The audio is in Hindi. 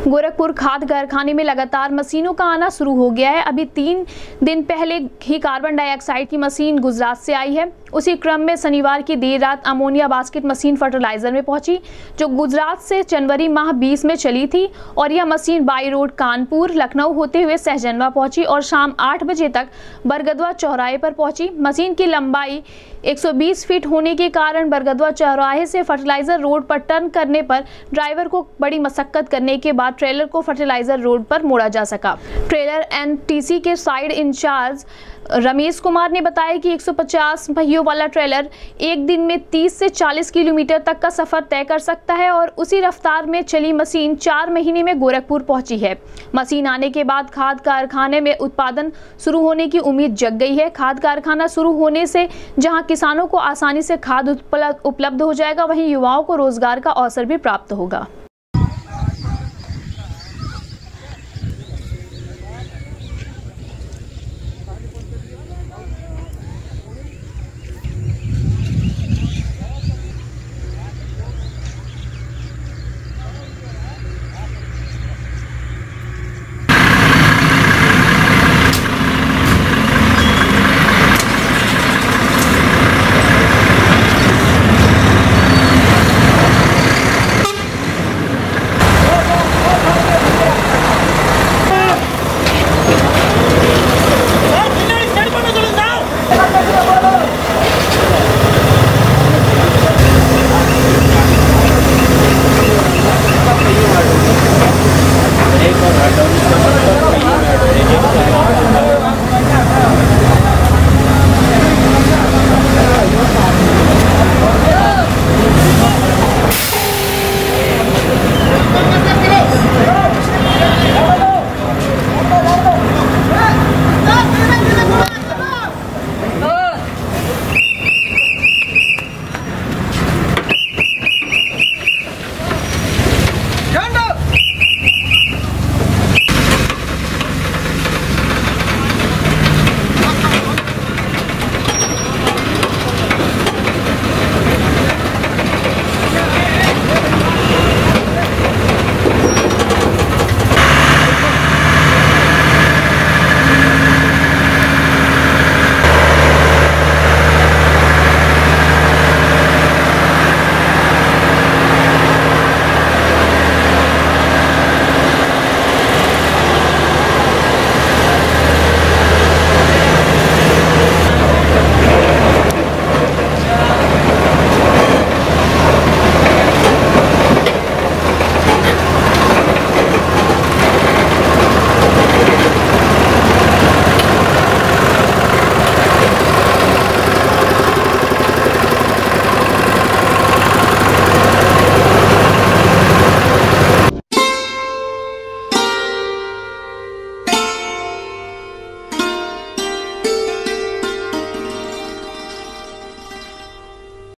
गोरखपुर खाद कारखाने में लगातार मशीनों का आना शुरू हो गया है। अभी 3 दिन पहले ही कार्बन डाइऑक्साइड की मशीन गुजरात से आई है। उसी क्रम में शनिवार की देर रात अमोनिया बास्केट मशीन फर्टिलाइजर में पहुंची, जो गुजरात से जनवरी माह 20 में चली थी और यह machine by road Kanpur Lucknow होते हुए सहजनवा पहुंची और शाम 8 बजे तक बरगदवा चौराहे पर पहुंची। मशीन की लंबाई 120 फीट होने के कारण बरगदवा चौराहे से फर्टिलाइजर रोड पर टर्न करने पर ड्राइवर को बड़ी मशक्कत करने के बाद ट्रेलर को फर्टिलाइजर रोड पर मोड़ा जा सका। ट्रेलर एनटीसी के साइड इंचार्ज रमेश कुमार ने बताया कि 150 पहियों वाला ट्रेलर एक दिन में 30 से 40 किलोमीटर तक का सफर तय कर सकता है और उसी रफ्तार में चली मशीन 4 महीने में गोरखपुर पहुंची है। मशीन आने के बाद खाद कारखाने में उत्पादन शुरू होने की उम्मीद जग गई है। खाद कारखाना शुरू होने से जहां किसानों को आसानी से खाद उपलब्ध हो जाएगा, वहीं युवाओं को रोजगार का अवसर भी प्राप्त होगा।